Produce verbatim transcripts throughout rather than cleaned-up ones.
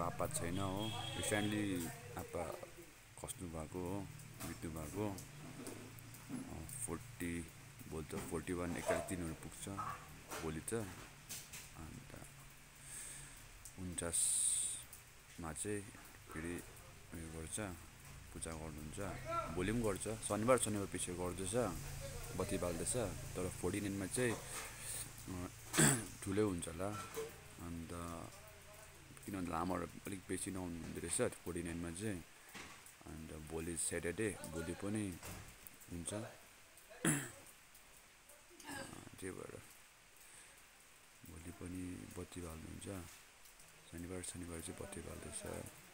आप्पा छैन हो रिसेन्टली आप्पा खस्नु भएको हो बित्नु भएको फोर्टी भोलि त फोर्टी वान एक्काइस दिनहरू पुग्छ भोलि त अन्त उन्चासमा चाहिँ फेरि उयो गर्छ पूजा गर्नुहुन्छ भोलि पनि गर्छ शनिबार शनिबार पछि गर्दैछ बत्ती बाल्दैछ तर फोर्टी नाइनमा चाहिँ ठुलै हुन्छ होला अन्त किनभने लामाहरू अलिक बेसी नआउनु हुँदो रहेछ फोर्टी नाइनमा चाहिँ अन्त भोलि स्याटरडे भोलि पनि हुन्छ त्यही भएर भोलि पनि बत्ती बाल्नुहुन्छ शनिबार शनिबार चाहिँ बत्ती बाल्दैछ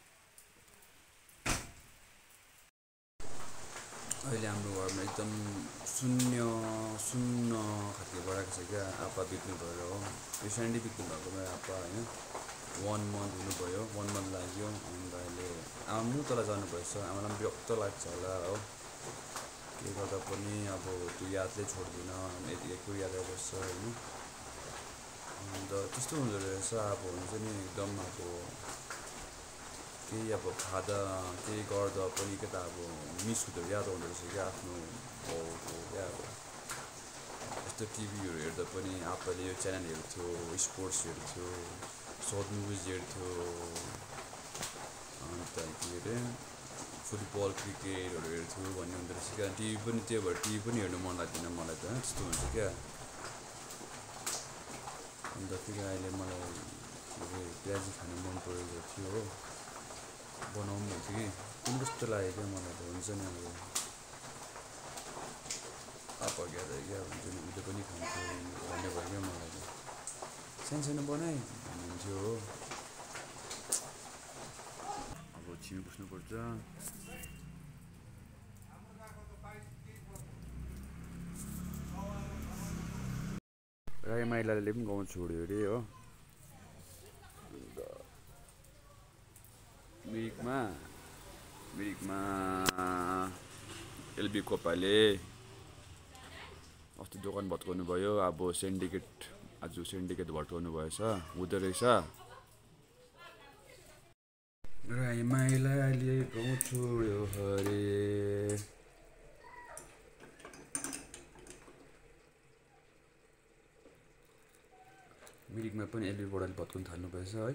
अहिले हाम्रो घरमा एकदम शून्य शून्य खालको बढाएको छ क्या आप्पा बित्नु भयो हो रिसेन्टली बित्नु भएकोमा आप्पा होइन वान मन्थ हुनुभयो वान मन्थ लाग्यो अन्त अहिले आमा म तल जानुभएछ आमालाई पनि विरक्त लाग्छ होला हो के गर्दा पनि अब त्यो यादले छोड्दैन यतिको याद आइबस्छ होइन अन्त त्यस्तो हुँदो रहेछ अब हुन्छ नि एकदम अब केही अब खाँदा केही गर्दा पनि के त अब मिस हुँदो याद आउँदो रहेछ क्या आफ्नो बाउको क्या अब यस्तो टिभीहरू हेर्दा पनि आप्पाले यो च्यानल हेर्थ्यो स्पोर्ट्स हेर्थ्यो सर्ट मुभिज हेर्थ्यो अन्त के अरे फुटबल क्रिकेटहरू हेर्थ्यो भन्ने हुँदो रहेछ क्या टिभी पनि त्यो भएर टिभी पनि हेर्नु मन लाग्दैन मलाई त त्यस्तो हुन्छ क्या अन्त फेरि अहिले मलाई के अरे प्याजी खानु मन परेको थियो हो बनाउनु हुन्थ्यो कि कुन कस्तो लाग्यो क्या मलाई त हुन्छ नि अब आप्पा ग्यादा क्या हुन्छ नि उसले पनि खान्थ्यो भन्ने भयो क्या मलाई त सानो सानो बनाएँ भन्नुहुन्थ्यो हो अब छिमी पुस्नुपर्छ राई माइलाले पनि गाउँ छोड्यो अरे हो मिरिकमा मिरिकमा एलबी कोपाले अस्ति दोकान भत्काउनु भयो अब सिन्डिकेट आज सिन्डिकेट भत्काउनु भएछ हुँदो रहेछ राई माइलाले गाउँ छोड्यो हरे मिरिकमा पनि एलबी बोडाले भत्काउनु थाल्नु भएछ है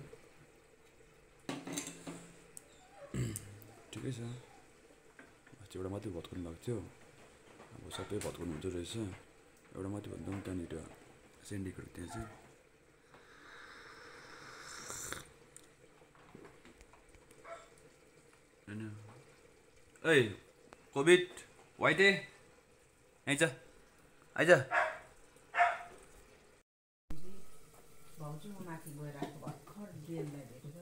ठिकै छ अस्ति एउटा मात्रै भत्काउनु भएको थियो अब सबै भत्काउनु हुँदो रहेछ एउटा मात्रै भन्दा पनि त्यहाँनिर सेन्डिकेट त्यहाँ चाहिँ होइन ऐ कोभिड वाइटे आइज आइज माथि गएर भर्खर ड्रेनलाई भेटेर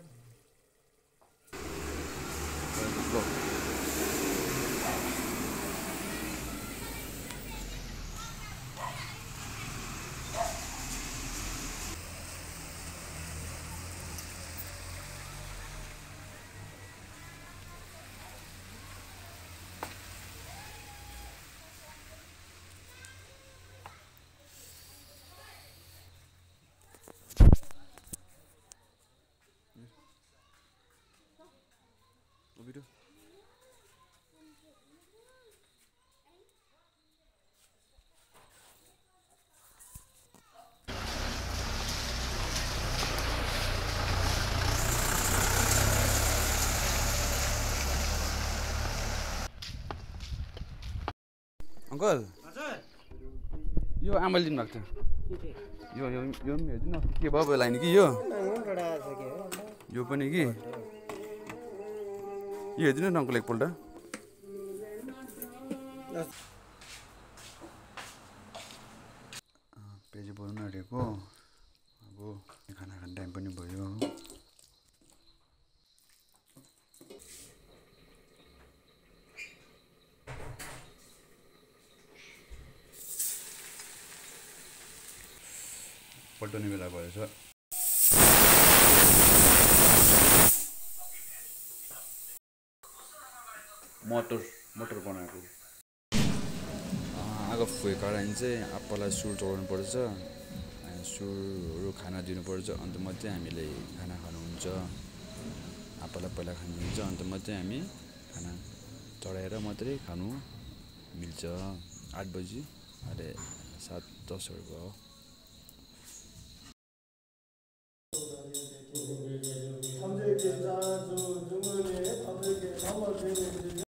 Video. अंकल यो आमल दिन भएको थियो यो यो यो पनि हेर्दिन के भयो भयो लाइन कि यो यो पनि कि यो हेर्दिनु न अंकल एकपल्ट पेजी बोल्नु आँटेको अब खाना खाने टाइम पनि भयो पल्टने बेला भएछ मटर मटर बनाएको आगो फुके कारण चाहिँ आप्पालाई सुर चढाउनु पर्छ सुरहरू खाना दिनुपर्छ अन्त मात्रै हामीले खाना खानुहुन्छ आप्पालाई पहिला खानु दिन्छ अन्त मात्रै हामी खाना चढाएर मात्रै खानु मिल्छ। आठ बजी अरे सात दसहरू भयो।